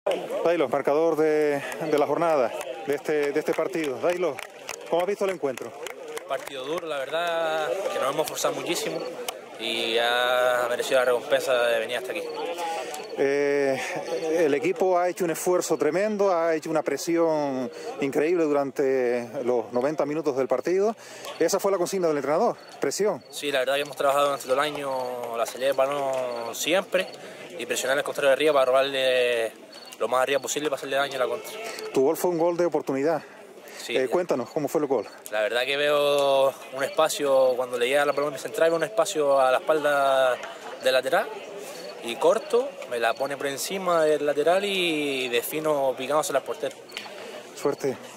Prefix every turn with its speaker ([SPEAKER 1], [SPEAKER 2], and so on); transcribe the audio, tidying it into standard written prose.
[SPEAKER 1] Dailo, marcador de la jornada, de este partido. Dailo, ¿cómo has visto el encuentro?
[SPEAKER 2] Partido duro, la verdad, que nos hemos forzado muchísimo y ha merecido la recompensa de venir hasta aquí.
[SPEAKER 1] El equipo ha hecho un esfuerzo tremendo, ha hecho una presión increíble durante los 90 minutos del partido. Esa fue la consigna del entrenador, presión.
[SPEAKER 2] Sí, la verdad que hemos trabajado durante todo el año la salida de balón siempre y presionar al contrario de arriba para robarle lo más arriba posible para hacerle daño a la contra.
[SPEAKER 1] Tu gol fue un gol de oportunidad.
[SPEAKER 2] Sí,
[SPEAKER 1] Cuéntanos, ¿cómo fue el gol?
[SPEAKER 2] La verdad que veo un espacio, cuando le llega la pelota central, veo un espacio a la espalda del lateral y corto, me la pone por encima del lateral y defino picándose al portero.
[SPEAKER 1] Suerte.